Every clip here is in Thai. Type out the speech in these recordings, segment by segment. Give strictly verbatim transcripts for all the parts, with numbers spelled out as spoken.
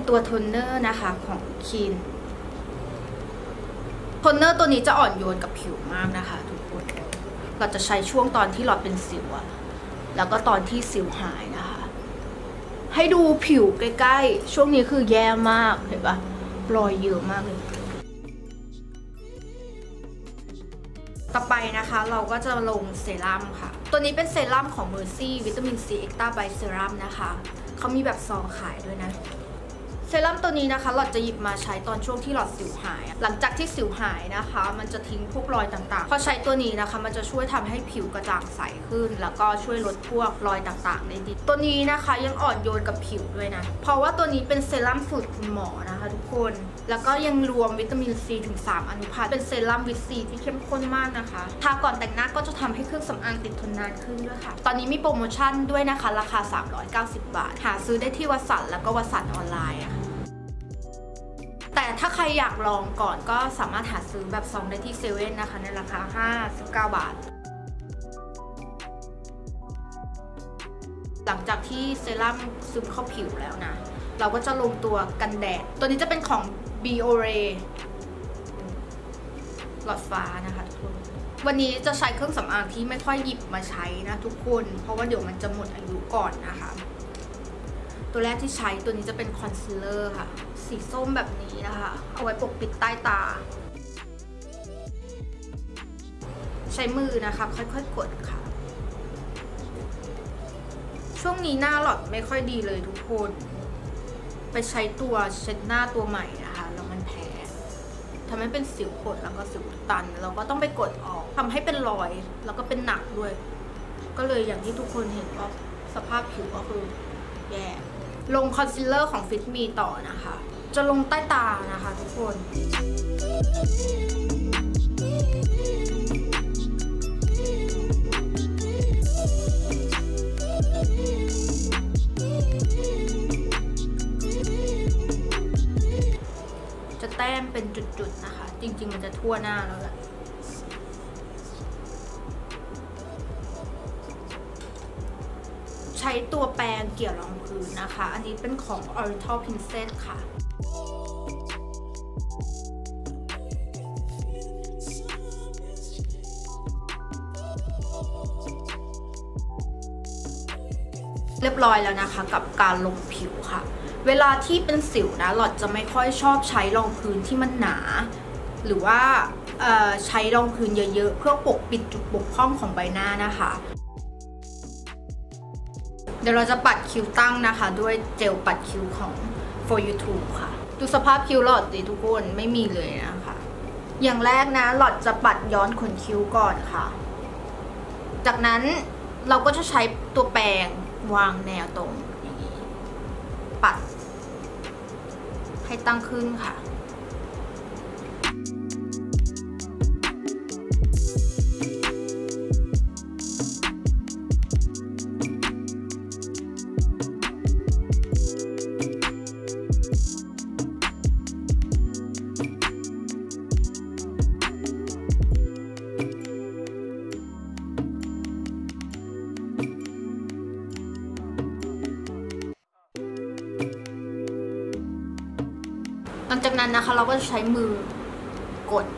ตัวโทนเนอร์นะคะของคีนโทนเนอร์ตัวนี้จะอ่อนโยนกับผิวมากนะคะทุกคนเราจะใช้ช่วงตอนที่หลอดเป็นสิวอะแล้วก็ตอนที่สิวหายนะคะให้ดูผิวใกล้ๆช่วงนี้คือแย่มากเห็นปะรอยเยอะมากเลยต่อไปนะคะเราก็จะลงเซรั่มค่ะตัวนี้เป็นเซรั่มของ Mercy วิตามิน ซี Extra by Serum นะคะเขามีแบบซองขายด้วยนะเซรั่มตัวนี้นะคะหลอดจะหยิบมาใช้ตอนช่วงที่หลอดสิวหายหลังจากที่สิวหายนะคะมันจะทิ้งพวกรอยต่างๆพอใช้ตัวนี้นะคะมันจะช่วยทำให้ผิวกระจ่างใสขึ้นแล้วก็ช่วยลดพวกรอยต่างๆได้ดีตัวนี้นะคะยังอ่อนโยนกับผิวด้วยนะเพราะว่าตัวนี้เป็นเซรั่มสูตรคุณหมอนะคะทุกคนแล้วก็ยังรวมวิตามินซีถึงสามอนุภาคเป็นเซรั่มวิตซีที่เข้มข้นมากนะคะทาก่อนแต่งหน้าก็จะทำให้เครื่องสำอางติดทนนานขึ้นด้วยค่ะตอนนี้มีโปรโมชั่นด้วยนะคะราคาสามร้อยเก้าสิบบาทหาซื้อได้ที่วัสันแล้วก็วัสันออนไลน์แต่ถ้าใครอยากลองก่อนก็สามารถหาซื้อแบบซองได้ที่เซเว่นนะคะในราคาห้าสิบเก้าบาทหลังจากที่เซรั่มซึมเข้าผิวแล้วนะเราก็จะลงตัวกันแดดตัวนี้จะเป็นของ Biore หลอดฟ้านะคะทุกคนวันนี้จะใช้เครื่องสำอางที่ไม่ค่อยหยิบมาใช้นะทุกคนเพราะว่าเดี๋ยวมันจะหมดอายุก่อนนะคะตัวแรกที่ใช้ตัวนี้จะเป็นคอนซีลเลอร์ค่ะสีส้มแบบนี้นะคะเอาไว้ปกปิดใต้ตาใช้มือนะคะค่อยๆกดค่ะช่วงนี้หน้าหลอดไม่ค่อยดีเลยทุกคนไปใช้ตัวเช็ดหน้าตัวใหม่นะคะแล้วมันแพ้ทำให้เป็นสิวขดแล้วก็สิวตันเราก็ต้องไปกดออกทำให้เป็นรอยแล้วก็เป็นหนักด้วยก็เลยอย่างที่ทุกคนเห็นว่าสภาพผิวก็คือแย่ลงคอนซีลเลอร์ของ Fit Me ต่อนะคะจะลงใต้ตานะคะทุกคนจะแต้มเป็นจุดๆนะคะจริงๆมันจะทั่วหน้าแล้วแหละใช้ตัวแปรงเกี่ยวรองพื้นนะคะอันนี้เป็นของ Oriental Princess ค่ะเรียบร้อยแล้วนะคะกับการลงผิวค่ะเวลาที่เป็นสิวนะหลอดจะไม่ค่อยชอบใช้รองพื้นที่มันหนาหรือว่าใช้รองพื้นเยอะๆเพื่อปกปิดจุดบกพร่องของใบหน้านะคะเดี๋ยวเราจะปัดคิ้วตั้งนะคะด้วยเจลปัดคิ้วของ for you too ค่ะดูสภาพคิ้วหลอดดิทุกคนไม่มีเลยนะคะอย่างแรกนะหลอดจะปัดย้อนขนคิ้วก่อนค่ะจากนั้นเราก็จะใช้ตัวแปรงวางแนวตรงอย่างนี้ปัดให้ตั้งขึ้นค่ะหลังจากนั้นนะคะเราก็จะใช้มือกด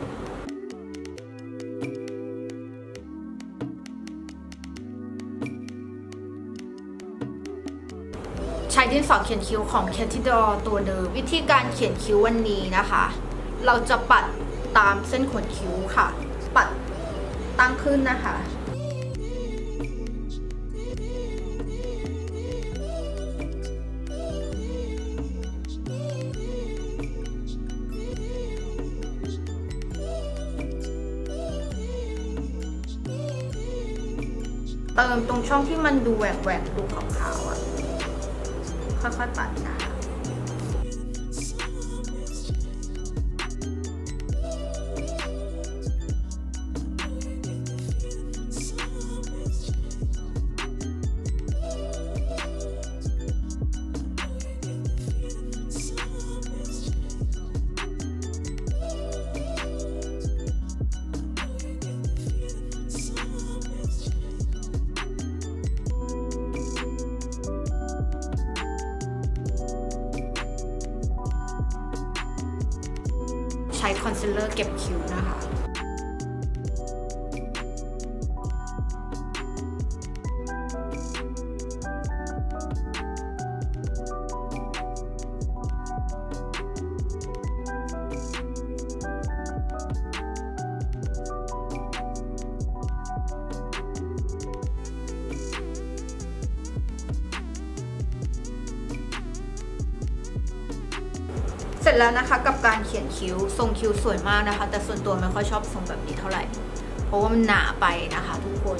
ใช้ดินสอเขียนคิ้วของ Catidor ตัวเดิมวิธีการเขียนคิ้ววันนี้นะคะเราจะปัดตามเส้นขนคิ้วค่ะปัดตั้งขึ้นนะคะเติมตรงช่องที่มันดูแหวกแหวกดูขาวๆอ่ะค่อยๆปัดนะคะใช้คอนซีลเลอร์เก็บคิ้วนะคะเสร็จแล้วนะคะกับการเขียนคิ้วทรงคิ้วสวยมากนะคะแต่ส่วนตัวไม่ค่อยชอบทรงแบบนี้เท่าไหร่เพราะว่ามันหนาไปนะคะทุกคน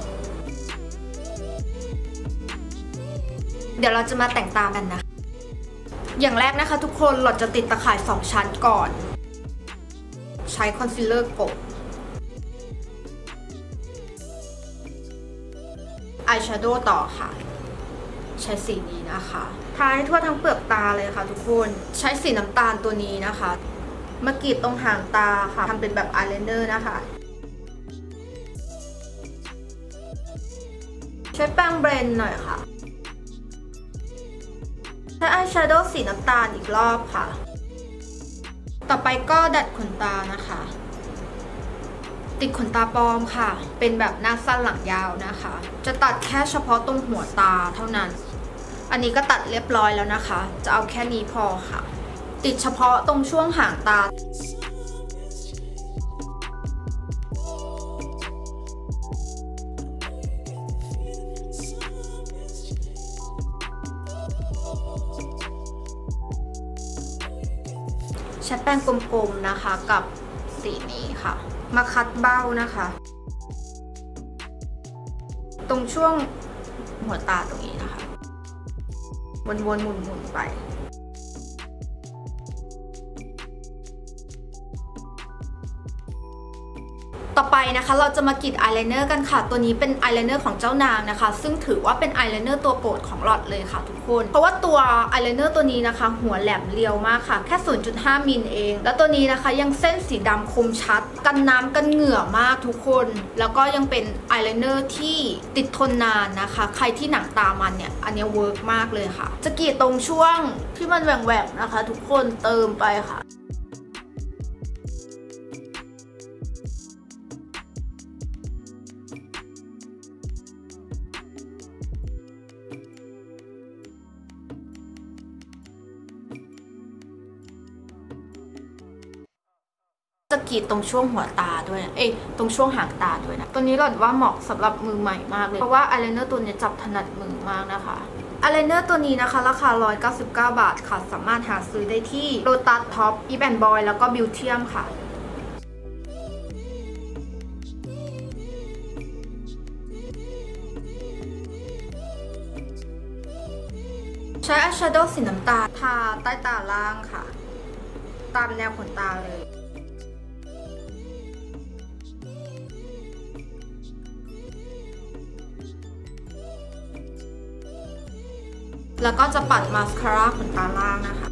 เดี๋ยวเราจะมาแต่งตากันนะอย่างแรกนะคะทุกคนเราจะติดตะข่ายสองชั้นก่อนใช้คอนซีลเลอร์กบอายแชโดว์ต่อค่ะใช้สีนี้นะคะทาให้ทั่วทั้งเปลือกตาเลยค่ะทุกคนใช้สีน้ำตาลตัวนี้นะคะมากรีดตรงหางตาค่ะทำเป็นแบบอายไลเนอร์นะคะใช้แป้งเบรนหน่อยค่ะใช้อายแชโดว์สีน้ำตาลอีกรอบค่ะต่อไปก็ดัดขนตานะคะติดขนตาปลอมค่ะเป็นแบบหน้าสั้นหลังยาวนะคะจะตัดแค่เฉพาะตรงหัวตาเท่านั้นอันนี้ก็ตัดเรียบร้อยแล้วนะคะจะเอาแค่นี้พอค่ะติดเฉพาะตรงช่วงหางตาใช้แป้งกลมๆนะคะกับสีนี้ค่ะมาคัดเบ้านะคะตรงช่วงหัวตาตรงนี้นะคะวนๆหมุนๆไปต่อไปนะคะเราจะมากรีดอายไลเนอร์กันค่ะตัวนี้เป็นอายไลเนอร์ของเจ้านางนะคะซึ่งถือว่าเป็นอายไลเนอร์ตัวโปรดของหลอดเลยค่ะทุกคนเพราะว่าตัวอายไลเนอร์ตัวนี้นะคะหัวแหลมเรียวมากค่ะแค่ ศูนย์จุดห้า มิลเองแล้วตัวนี้นะคะยังเส้นสีดำคมชัดกันน้ำกันเหงื่อมากทุกคนแล้วก็ยังเป็นอายไลเนอร์ที่ติดทนนานนะคะใครที่หนังตามันเนี่ยอันนี้เวิร์กมากเลยค่ะจะกรีดตรงช่วงที่มันแหว่งๆนะคะทุกคนเติมไปค่ะจะกรีดตรงช่วงหัวตาด้วยนะเอ้ยตรงช่วงหางตาด้วยนะตัวนี้หล่อนว่าเหมาะสำหรับมือใหม่มากเลยเพราะว่าอายไลเนอร์ตัวนี้จับถนัดมือมากนะคะอายไลเนอร์ตัวนี้นะคะราคาหนึ่งร้อยเก้าสิบเก้าบาทค่ะสามารถหาซื้อได้ที่โลตัสท็อปอีฟแอนด์บอยแล้วก็บิวเทียมค่ะใช้อายแชโดว์สีน้ำตาลทาใต้ตาล่างค่ะตามแนวขนตาเลยแล้วก็จะปัดมาสคาร่าขนตาล่างนะคะ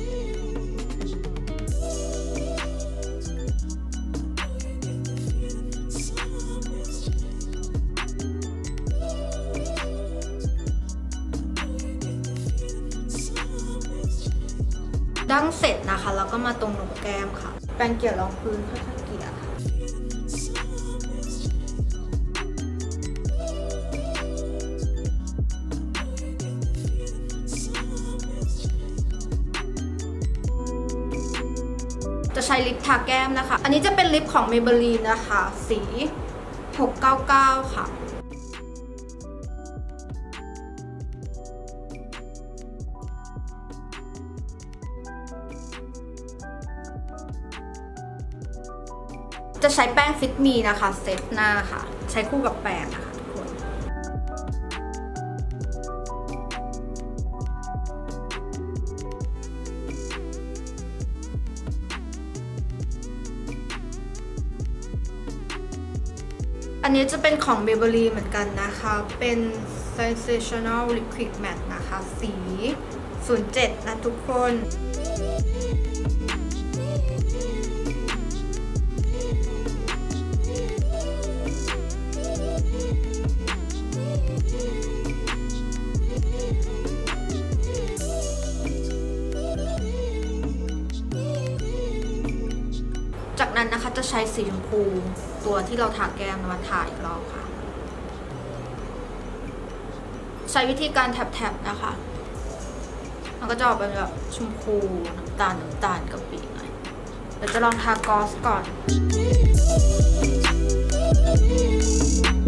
ดั้งเสร็จนะคะแล้วก็มาตรงหนกแก้มค่ะแป้งเกลี่ยรองพื้นค่อยๆเกลี่ยค่ะจะใช้ลิปทาแก้มนะคะอันนี้จะเป็นลิปของ Maybelline นะคะสีหกเก้าเก้าค่ะจะใช้แป้งฟิตมีนะคะเซตหน้าค่ะใช้คู่กับแป้งนะคะทุกคนอันนี้จะเป็นของ Maybelline เหมือนกันนะคะเป็น Sensational Liquid Matte นะคะสีศูนย์เจ็ดนะทุกคนใช้สีชมพูตัวที่เราทาแก้มมาทาอีกรอบค่ะใช้วิธีการแท็บๆนะคะมันก็จะออกเป็นแบบชมพูน้ำตาลน้ำตาลกะปิหน่อยเดี๋ยวจะลองทากอสก่อน